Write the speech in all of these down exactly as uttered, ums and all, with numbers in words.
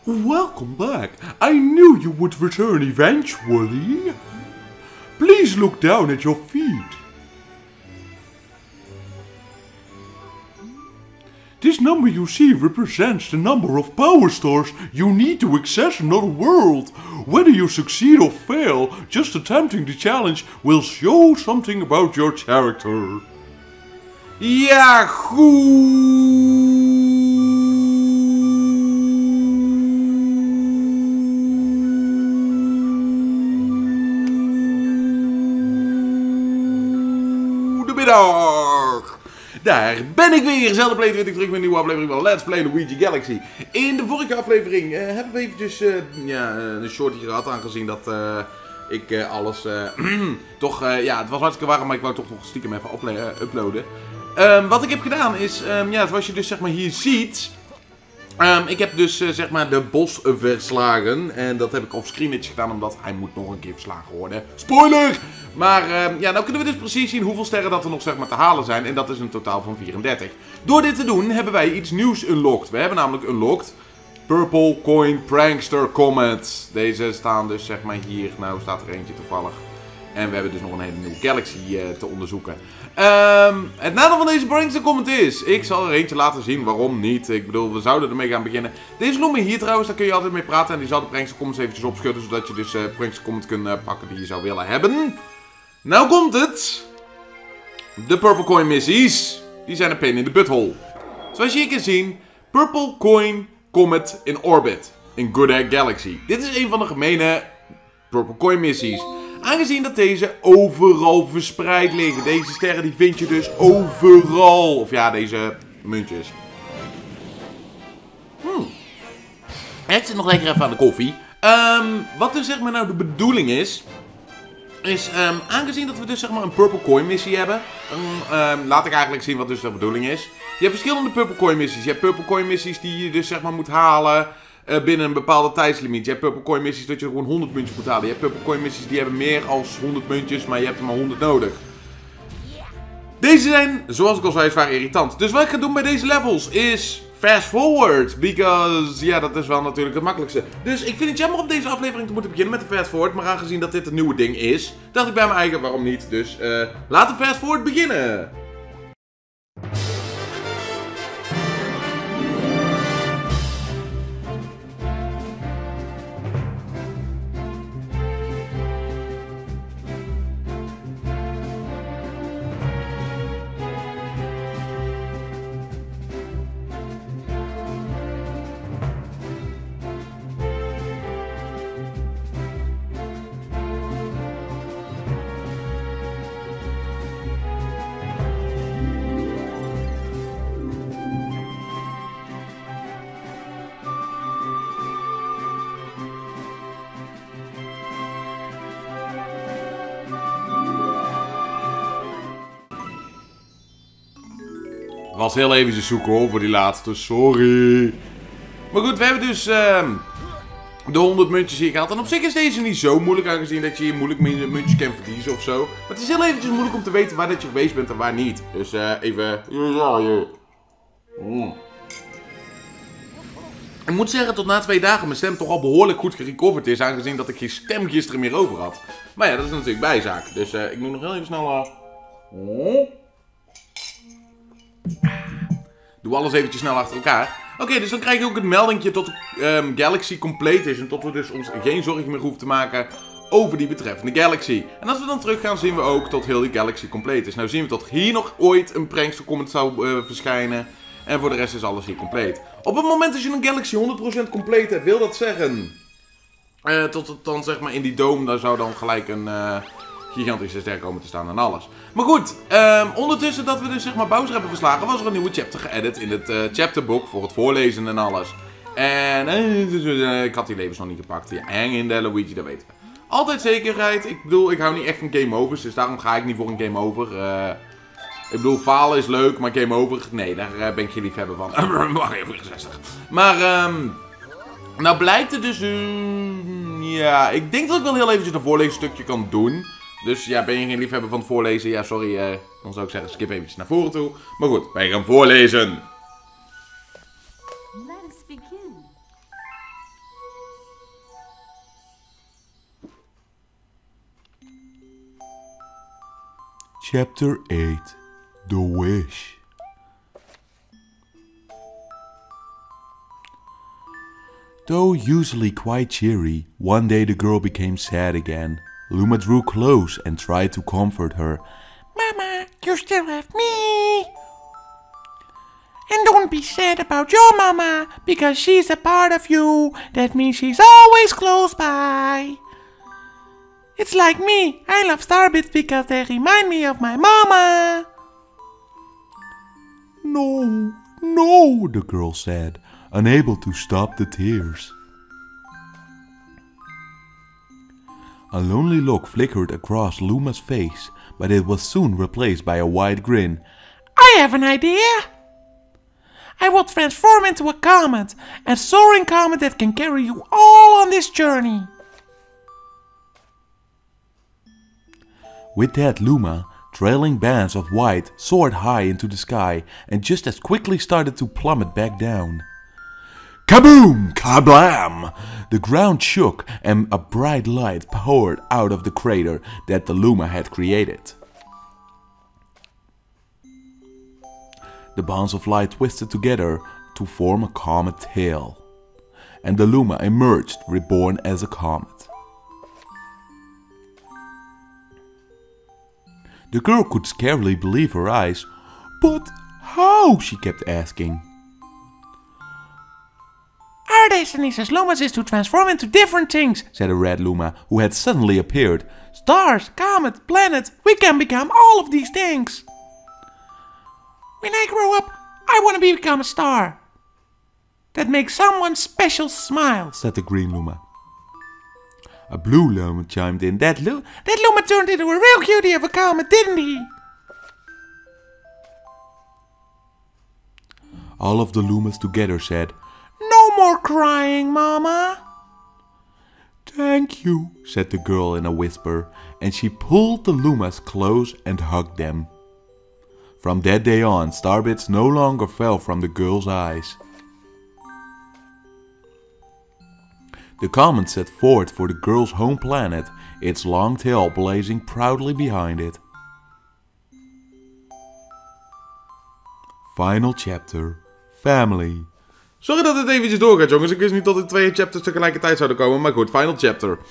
Welcome back. I knew you would return eventually. Please look down at your feet. This number you see represents the number of power stars you need to access another world. Whether you succeed or fail, just attempting the challenge will show something about your character. Ja, goedemiddag. Daar ben ik weer, zelfde playthrough terug met een nieuwe aflevering van Let's Play Luigi Galaxy. In de vorige aflevering uh, hebben we eventjes uh, ja, een shortje gehad, aangezien dat uh, ik uh, alles uh, toch, uh, ja, het was hartstikke warm, maar ik wou toch nog stiekem even uh, uploaden. Um, wat ik heb gedaan is, um, ja, zoals je dus zeg maar hier ziet, um, ik heb dus uh, zeg maar de bos verslagen. En dat heb ik offscreen gedaan, omdat hij moet nog een keer verslagen worden. Spoiler! Maar um, ja, nou kunnen we dus precies zien hoeveel sterren dat er nog zeg maar te halen zijn. En dat is een totaal van vierendertig. Door dit te doen hebben wij iets nieuws unlocked. We hebben namelijk unlocked Purple Coin Prankster Comet. Deze staan dus zeg maar hier. Nou staat er eentje toevallig. En we hebben dus nog een hele nieuwe galaxy uh, te onderzoeken. Um, het nadeel van deze Prankster Comet is, ik zal er eentje laten zien, waarom niet. Ik bedoel, we zouden ermee gaan beginnen. Deze noemen hier trouwens, daar kun je altijd mee praten. En die zal de Prankster Comet eventjes opschudden, zodat je dus uh, Prankster Comet kunt uh, pakken die je zou willen hebben. Nou komt het. De Purple Coin missies, die zijn een pain in the butthole. Zoals je hier kan zien, Purple Coin Comet in orbit. In Good Egg Galaxy. Dit is een van de gemene Purple Coin missies. Aangezien dat deze overal verspreid liggen. Deze sterren die vind je dus overal. Of ja, deze muntjes. Hmm. Ik zit nog lekker even aan de koffie. Um, wat dus zeg maar nou de bedoeling is. Is um, aangezien dat we dus zeg maar een Purple Coin missie hebben. Um, um, laat ik eigenlijk zien wat dus de bedoeling is. Je hebt verschillende Purple Coin missies. Je hebt Purple Coin missies die je dus zeg maar moet halen. Uh, binnen een bepaalde tijdslimiet. Je hebt Purple Coin missies dat je gewoon honderd muntjes moet halen. Je hebt Purple Coin missies die hebben meer als honderd muntjes, maar je hebt er maar honderd nodig. Deze zijn, zoals ik al zei, zwaar irritant. Dus wat ik ga doen bij deze levels is fast forward. Because, ja, dat is wel natuurlijk het makkelijkste. Dus ik vind het jammer om deze aflevering te moeten beginnen met de fast forward. Maar aangezien dat dit een nieuwe ding is, dacht ik bij mijn eigen, waarom niet. Dus uh, laten we fast forward beginnen. Was heel even zoeken hoor, voor die laatste, sorry. Maar goed, we hebben dus uh, de honderd muntjes hier gehaald. En op zich is deze niet zo moeilijk, aangezien dat je hier moeilijk muntjes kan verliezen of zo. Maar het is heel eventjes moeilijk om te weten waar dat je geweest bent en waar niet. Dus uh, even... Ja, ja. Mm. Ik moet zeggen, tot na twee dagen mijn stem toch al behoorlijk goed gerecoverd is, aangezien dat ik geen stem gisteren meer over had. Maar ja, dat is natuurlijk bijzaak. Dus uh, ik moet nog heel even snel... Uh... Oh. Doe alles eventjes snel achter elkaar. Oké, okay, dus dan krijg je ook het meldingje tot um, Galaxy complete is. En tot we dus ons geen zorgen meer hoeven te maken over die betreffende Galaxy. En als we dan terug gaan, zien we ook tot heel die Galaxy complete is. Nou zien we tot hier nog ooit een Prankster Comet zou uh, verschijnen. En voor de rest is alles hier compleet. Op het moment dat je een Galaxy honderd procent compleet hebt, wil dat zeggen... Uh, tot het dan zeg maar in die dome, daar zou dan gelijk een... Uh, gigantische ster komen te staan en alles. Maar goed, um, ondertussen dat we dus zeg maar Bowser hebben verslagen, was er een nieuwe chapter geëdit in het uh, chapterbook voor het voorlezen en alles. En uh, dus, uh, ik had die levens nog niet gepakt. Ja, hang in de Luigi, dat weten we. Altijd zekerheid. Ik bedoel, ik hou niet echt van game overs, dus daarom ga ik niet voor een game over. Uh, ik bedoel, falen is leuk, maar game over, nee, daar uh, ben ik geen liefhebber van. Wacht even, zestig. Maar, um, nou blijkt het dus, uh, ja, ik denk dat ik wel heel eventjes een voorleesstukje kan doen. Dus ja, ben je geen liefhebber van het voorlezen? Ja, sorry, uh, dan zou ik zeggen skip eventjes naar voren toe. Maar goed, wij gaan voorlezen. Chapter eight. The Wish. Though usually quite cheery, one day the girl became sad again. Luma drew close and tried to comfort her. Mama, you still have me. And don't be sad about your mama, because she's a part of you. That means she's always close by. It's like me, I love Starbits because they remind me of my mama. No, no, the girl said, unable to stop the tears. A lonely look flickered across Luma's face, but it was soon replaced by a wide grin. I have an idea! I will transform into a comet, a soaring comet that can carry you all on this journey. With that, Luma, trailing bands of white, soared high into the sky and just as quickly started to plummet back down. Kaboom! Kablam! The ground shook and a bright light poured out of the crater that the Luma had created. The bonds of light twisted together to form a comet tail, and the Luma emerged reborn as a comet. The girl could scarcely believe her eyes. But how? She kept asking. Our destiny as Lumas is to transform into different things, said a red Luma who had suddenly appeared. Stars, comets, planets, we can become all of these things. When I grow up, I want to become a star. That makes someone special smile, said the green Luma. A blue Luma chimed in. That, Lu that Luma turned into a real cutie of a comet, didn't he? All of the Lumas together said, No more crying, Mama. Thank you, said the girl in a whisper, and she pulled the Lumas close and hugged them. From that day on, Starbits no longer fell from the girl's eyes. The comet set forth for the girl's home planet, its long tail blazing proudly behind it. Final chapter. Family. Sorry dat het eventjes doorgaat, jongens. Ik wist niet dat er twee chapters tegelijkertijd zouden komen, maar goed, final chapter.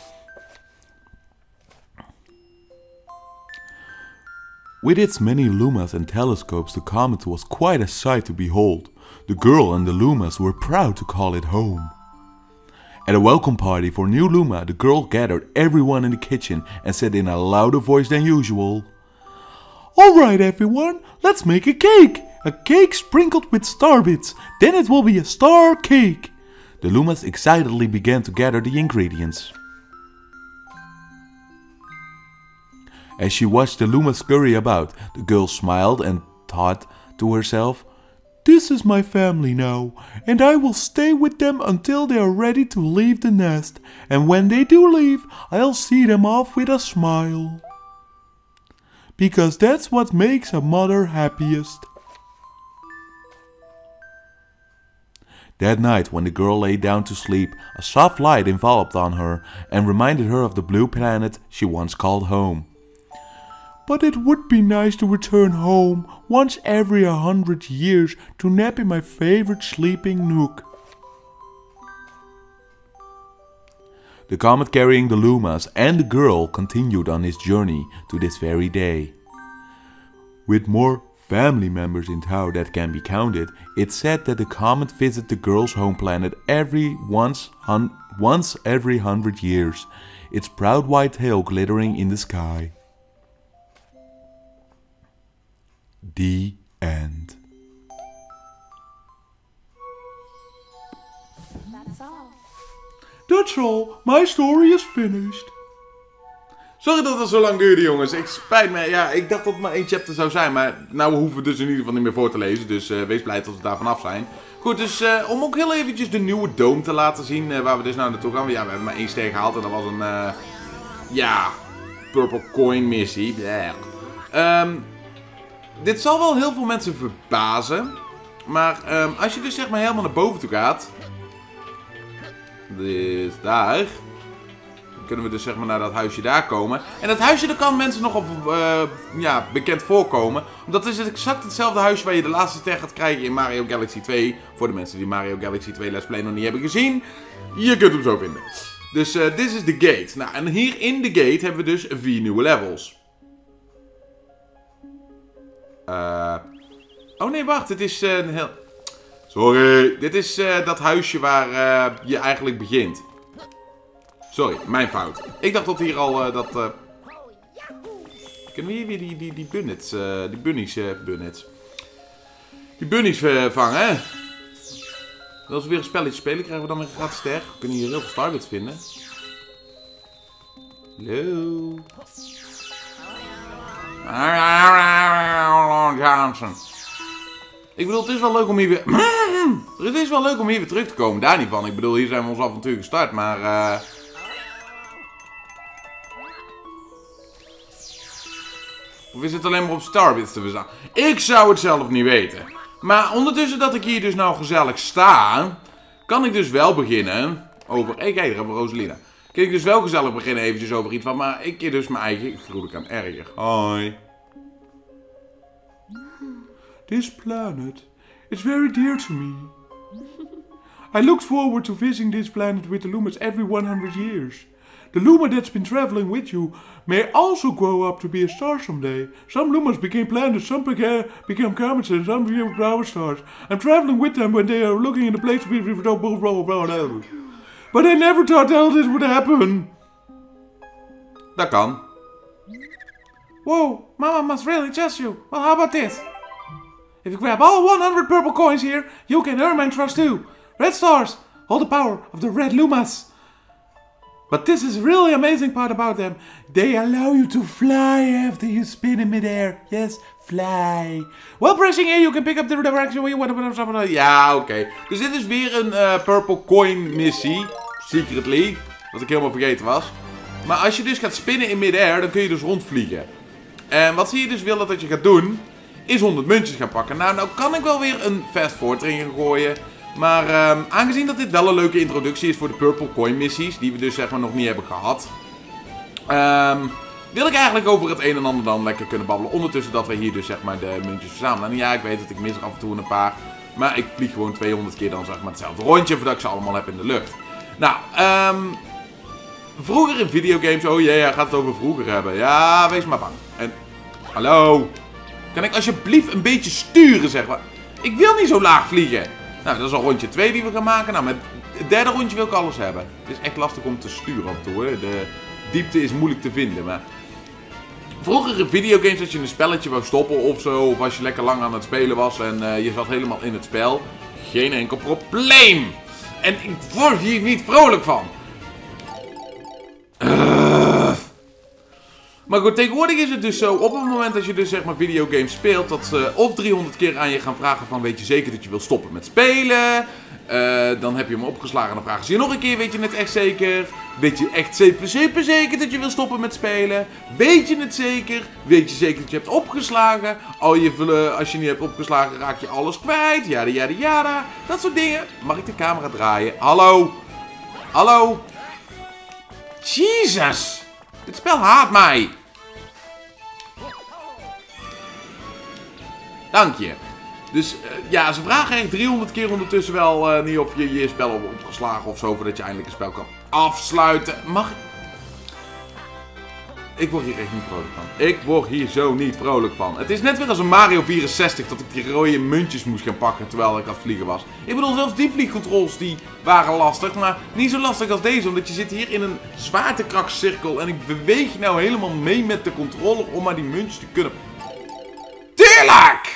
With its many Lumas and telescopes, the comet was quite a sight to behold. The girl and the Lumas were proud to call it home. At a welcome party for new Luma, the girl gathered everyone in the kitchen and said in a louder voice than usual, Alright everyone, let's make a cake! A cake sprinkled with starbits, then it will be a star cake! The Lumas excitedly began to gather the ingredients. As she watched the Lumas scurry about, the girl smiled and thought to herself, This is my family now, and I will stay with them until they are ready to leave the nest, and when they do leave, I'll see them off with a smile. Because that's what makes a mother happiest. That night, when the girl lay down to sleep, a soft light enveloped on her and reminded her of the blue planet she once called home. But it would be nice to return home once every a hundred years to nap in my favorite sleeping nook. The comet carrying the Lumas and the girl continued on his journey to this very day. With more family members in tow that can be counted, it's said that the comet visits the girl's home planet every once, hun once every hundred years, its proud white tail glittering in the sky. The end. That's all. That's all. My story is finished. Sorry dat het zo lang duurde, jongens. Ik spijt me. Ja, ik dacht dat het maar één chapter zou zijn. Maar nou hoeven we dus in ieder geval niet meer voor te lezen. Dus uh, wees blij dat we daar vanaf zijn. Goed, dus uh, om ook heel eventjes de nieuwe Dome te laten zien. Uh, waar we dus nou naartoe gaan. Ja, we hebben maar één ster gehaald. En dat was een... Uh, ja... Purple Coin missie. Um, dit zal wel heel veel mensen verbazen. Maar um, als je dus zeg maar helemaal naar boven toe gaat. Dus daar. kunnen we dus zeg maar naar dat huisje daar komen. En dat huisje, daar kan mensen nogal uh, ja, bekend voorkomen. Dat is exact hetzelfde huisje waar je de laatste ster gaat krijgen in Mario Galaxy twee. Voor de mensen die Mario Galaxy twee Let's Play nog niet hebben gezien. Je kunt hem zo vinden. Dus uh, dit is de gate. Nou, en hier in de gate hebben we dus vier nieuwe levels. Uh... Oh nee, wacht. Dit is uh, een heel... Sorry. Dit is uh, dat huisje waar uh, je eigenlijk begint. Sorry, mijn fout. Ik dacht dat hier al uh, dat... Uh... Kunnen we hier weer die, die, die bunnets, uh, die bunnies, uh, bunnets. Die bunnies uh, vangen, hè? Als we weer een spelletje spelen, krijgen we dan weer een gratis ster. We kunnen hier heel veel starbits vinden. Hallo. Johnson. Ik bedoel, het is wel leuk om hier weer... Het is wel leuk om hier weer terug te komen. Daar niet van. Ik bedoel, hier zijn we ons avontuur gestart, maar... Uh... Of is het alleen maar op starbits te verzamelen? Ik zou het zelf niet weten. Maar ondertussen dat ik hier dus nou gezellig sta... Kan ik dus wel beginnen... Over... Hé, hey, kijk, daar hebben we Rosalina. Kan ik dus wel gezellig beginnen eventjes over iets van... Maar ik keer dus mijn eigen... Gruwelijk aan erger. Hoi. This planet is very dear to me. I look forward to visiting this planet with the Lumas every one hundred years. The Luma that's been traveling with you may also grow up to be a star someday. Some Lumas became planets, some beca became comets, and some became power stars. I'm traveling with them when they are looking in the place to be But I never thought all this would happen. Dat kan. Whoa, Mama must really trust you. Well, how about this? If you grab all one hundred purple coins here, you can earn my trust too. Red stars, hold the power of the red Lumas. But this is really amazing part about them. They allow you to fly after you spin in midair. Yes, fly. While pressing A, you can pick up the direction where you want to... Ja, oké. Okay. Dus dit is weer een uh, purple coin missie. Secretly. Wat ik helemaal vergeten was. Maar als je dus gaat spinnen in midair, dan kun je dus rondvliegen. En wat zie je dus willen dat je gaat doen... is honderd muntjes gaan pakken. Nou, nou kan ik wel weer een fast forward erin gaan gooien. Maar um, aangezien dat dit wel een leuke introductie is voor de Purple Coin missies, die we dus zeg maar nog niet hebben gehad, um, wil ik eigenlijk over het een en ander dan lekker kunnen babbelen. Ondertussen dat we hier dus zeg maar de muntjes verzamelen. En ja, ik weet dat ik mis er af en toe een paar. Maar ik vlieg gewoon tweehonderd keer dan zeg maar hetzelfde rondje, voordat ik ze allemaal heb in de lucht. Nou, um, vroeger in videogames, oh jee, hij gaat het over vroeger hebben. Ja, wees maar bang. En, hallo. Kan ik alsjeblieft een beetje sturen, zeg maar. Ik wil niet zo laag vliegen. Nou, dat is al rondje twee die we gaan maken. Nou, met het derde rondje wil ik alles hebben. Het is echt lastig om te sturen af en toe, hè. De diepte is moeilijk te vinden, maar... Vroeger in videogames, als je een spelletje wou stoppen of zo, of als je lekker lang aan het spelen was en uh, je zat helemaal in het spel, geen enkel probleem. En ik word hier niet vrolijk van. Uh. Maar goed, tegenwoordig is het dus zo, op het moment dat je dus zeg maar videogames speelt, dat ze of driehonderd keer aan je gaan vragen van, weet je zeker dat je wil stoppen met spelen? Uh, dan heb je hem opgeslagen en dan vragen ze je nog een keer, weet je het echt zeker? Weet je echt super, super zeker dat je wil stoppen met spelen? Weet je het zeker? Weet je zeker dat je hebt opgeslagen? Al je, als je niet hebt opgeslagen raak je alles kwijt, jada jada jada, dat soort dingen. Mag ik de camera draaien? Hallo? Hallo? Jezus! Dit spel haat mij! Dank je. Dus uh, ja, ze vragen echt driehonderd keer ondertussen wel uh, niet of je je spel hebt opgeslagen of zo, voordat je eindelijk een spel kan afsluiten. Mag ik... Ik word hier echt niet vrolijk van. Ik word hier zo niet vrolijk van. Het is net weer als een Mario vierenzestig dat ik die rode muntjes moest gaan pakken terwijl ik aan het vliegen was. Ik bedoel, zelfs die vliegcontrols die waren lastig, maar niet zo lastig als deze. Omdat je zit hier in een zwaartekrachtcirkel en ik beweeg nou helemaal mee met de controller om maar die muntjes te kunnen... Tuurlijk!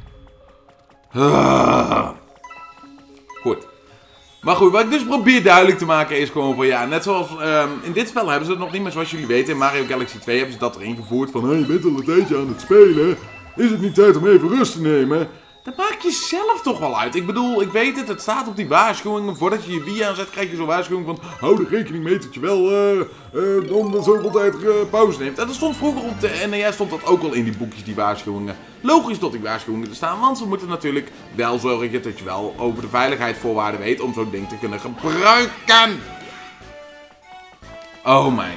Uh. Goed. Maar goed, wat ik dus probeer duidelijk te maken is gewoon van ja, net zoals um, in dit spel hebben ze het nog niet, maar zoals jullie weten in Mario Galaxy twee hebben ze dat erin gevoerd van hé, hey, je bent al een tijdje aan het spelen, is het niet tijd om even rust te nemen? Dat maak je zelf toch wel uit. Ik bedoel, ik weet het, het staat op die waarschuwingen, voordat je je Wii aanzet krijg je zo'n waarschuwing van hou er rekening mee dat je wel uh, uh, om de zoveel tijd uh, pauze neemt. En dat stond vroeger op de N E S stond dat ook al in die boekjes, die waarschuwingen. Logisch dat die waarschuwingen er staan, want ze moeten natuurlijk wel zorgen dat je wel over de veiligheidsvoorwaarden weet om zo'n ding te kunnen gebruiken. Oh mijn.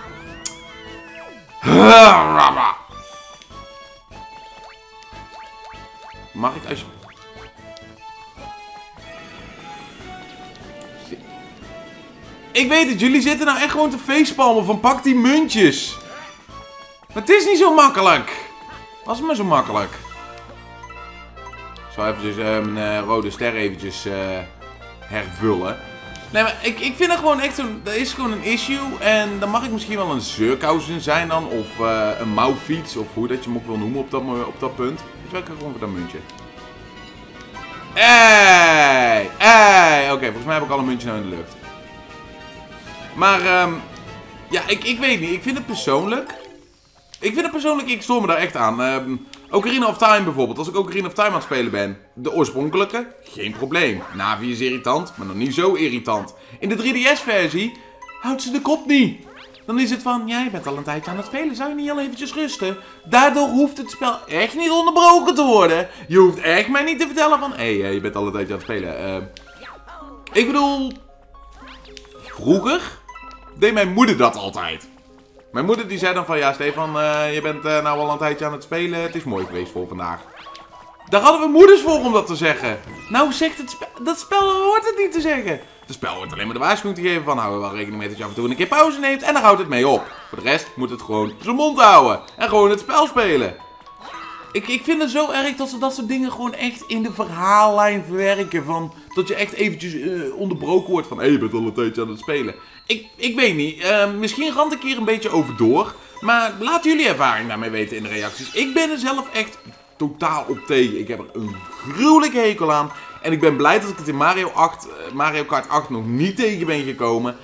Mag ik als... Ik weet het, jullie zitten nou echt gewoon te facepalmen van pak die muntjes. Maar het is niet zo makkelijk. Was het maar zo makkelijk. Ik zal eventjes uh, mijn uh, rode ster eventjes uh, hervullen. Nee, maar ik, ik vind het gewoon echt zo'n... Dat is gewoon een issue. En dan mag ik misschien wel een zeurkousen zijn dan. Of uh, een mouwfiets. Of hoe dat je hem ook wil noemen op dat, op dat punt. Dus ik ga gewoon voor dat muntje. Hey, hey. Oké, okay, volgens mij heb ik al een muntje nou in de lucht. Maar, um, ja, ik, ik weet niet. Ik vind het persoonlijk... Ik vind het persoonlijk, ik stoor me daar echt aan. Um, Ocarina of Time bijvoorbeeld. Als ik Ocarina of Time aan het spelen ben. De oorspronkelijke, geen probleem. Navi is irritant, maar nog niet zo irritant. In de drie D S-versie houdt ze de kop niet. Dan is het van, ja, je bent al een tijdje aan het spelen. Zou je niet al eventjes rusten? Daardoor hoeft het spel echt niet onderbroken te worden. Je hoeft echt mij niet te vertellen van, hé, hey, je bent al een tijdje aan het spelen. Uh, ik bedoel, vroeger deed mijn moeder dat altijd. Mijn moeder die zei dan van, ja Stefan, uh, je bent uh, nou al een tijdje aan het spelen. Het is mooi geweest voor vandaag. Daar hadden we moeders voor om dat te zeggen. Nou zegt het spel, dat spel hoort het niet te zeggen. Het spel hoort alleen maar de waarschuwing te geven van, hou er wel rekening mee dat je af en toe een keer pauze neemt. En daar houdt het mee op. Voor de rest moet het gewoon zijn mond houden. En gewoon het spel spelen. Ik, ik vind het zo erg dat ze dat soort dingen gewoon echt in de verhaallijn verwerken. Van, dat je echt eventjes uh, onderbroken wordt van, hé, hey, je bent al een tijdje aan het spelen. Ik, ik weet niet, uh, misschien rand ik hier een beetje over door. Maar laat jullie ervaring daarmee weten in de reacties. Ik ben er zelf echt totaal op tegen. Ik heb er een gruwelijke hekel aan. En ik ben blij dat ik het in Mario, acht, uh, Mario Kart acht nog niet tegen ben gekomen.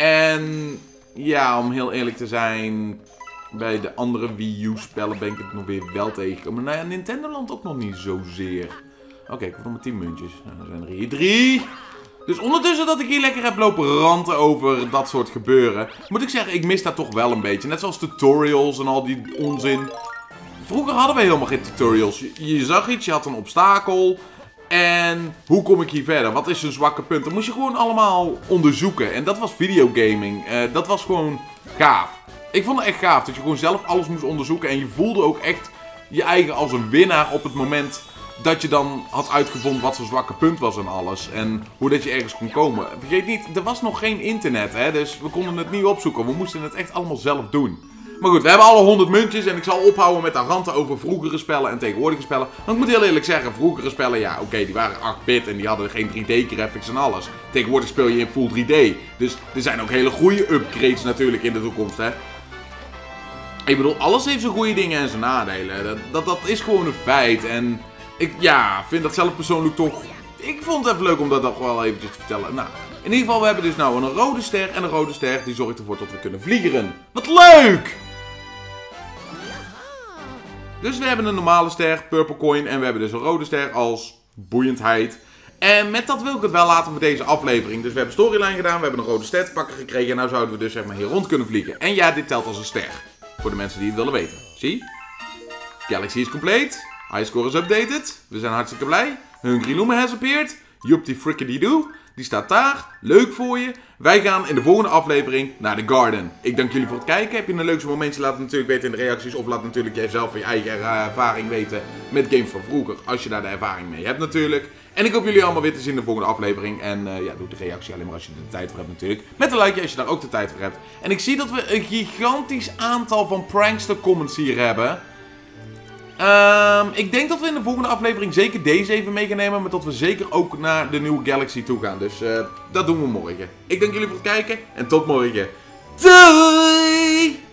En ja, om heel eerlijk te zijn... Bij de andere Wii U-spellen ben ik het nog weer wel tegengekomen. Nou ja, Nintendo Land ook nog niet zozeer. Oké, okay, ik heb nog maar tien muntjes. Nou, dan zijn er hier drie. Dus ondertussen dat ik hier lekker heb lopen ranten over dat soort gebeuren, moet ik zeggen, ik mis dat toch wel een beetje. Net zoals tutorials en al die onzin. Vroeger hadden we helemaal geen tutorials. Je, je zag iets, je had een obstakel. En hoe kom ik hier verder? Wat is een zwakke punt? Dat moest je gewoon allemaal onderzoeken. En dat was videogaming. Uh, dat was gewoon gaaf. Ik vond het echt gaaf dat je gewoon zelf alles moest onderzoeken. En je voelde ook echt je eigen als een winnaar op het moment dat je dan had uitgevonden wat zijn zwakke punt was en alles. En hoe dat je ergens kon komen. Vergeet niet, er was nog geen internet, hè. Dus we konden het niet opzoeken. We moesten het echt allemaal zelf doen. Maar goed, we hebben alle honderd muntjes. En ik zal ophouden met de ranten over vroegere spellen en tegenwoordige spellen. Want ik moet heel eerlijk zeggen, vroegere spellen, ja, oké, okay, die waren acht bit en die hadden geen drie D graphics en alles. Tegenwoordig speel je in full drie D. Dus er zijn ook hele goede upgrades natuurlijk in de toekomst, hè. Ik bedoel, alles heeft zijn goede dingen en zijn nadelen. Dat, dat, dat is gewoon een feit. En ik, ja, vind dat zelf persoonlijk toch... Ik vond het even leuk om dat nog wel eventjes te vertellen. Nou, in ieder geval, we hebben dus nou een rode ster. En een rode ster, die zorgt ervoor dat we kunnen vliegeren. Wat leuk! Dus we hebben een normale ster, purple coin. En we hebben dus een rode ster als boeiendheid. En met dat wil ik het wel laten voor deze aflevering. Dus we hebben storyline gedaan, we hebben een rode ster te pakken gekregen. En nou zouden we dus zeg maar hier rond kunnen vliegen. En ja, dit telt als een ster. Voor de mensen die het willen weten. Zie? Galaxy is complete. Highscore is updated. We zijn hartstikke blij. Hungry Luma has appeared. Youpty frickety doo. Die staat daar. Leuk voor je. Wij gaan in de volgende aflevering naar de Garden. Ik dank jullie voor het kijken. Heb je een leukste momentje? Laat het natuurlijk weten in de reacties. Of laat natuurlijk jij zelf je eigen ervaring weten met games van vroeger. Als je daar de ervaring mee hebt natuurlijk. En ik hoop jullie allemaal weer te zien in de volgende aflevering. En uh, ja, doe de reactie alleen maar als je er de tijd voor hebt natuurlijk. Met een likeje als je daar ook de tijd voor hebt. En ik zie dat we een gigantisch aantal van prankster comments hier hebben. Um, ik denk dat we in de volgende aflevering zeker deze even mee gaan nemen. Maar dat we zeker ook naar de nieuwe Galaxy toe gaan. Dus uh, dat doen we morgen. Ik dank jullie voor het kijken. En tot morgen. Doei!